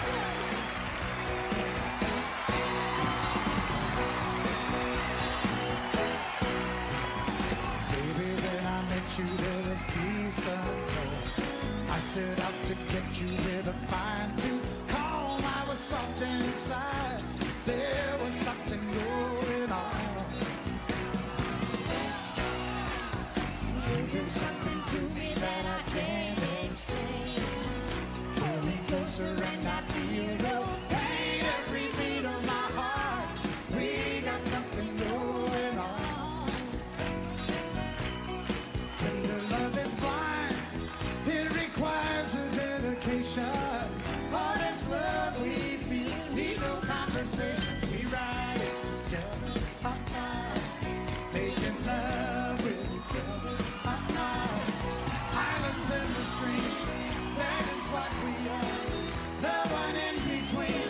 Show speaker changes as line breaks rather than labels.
Baby, when I met you, there was peace unknown. I set out to get you with a fine tooth comb. I was soft inside. There was something going on. You do something to me that I can't explain. Pull me closer and I feel the pain. Every beat of my heart, we got something going on. Tender love is blind, it requires a dedication. All this love we feel, need no conversation. We ride it together, making love with each other. Islands in the stream, that is what we are. No one in between.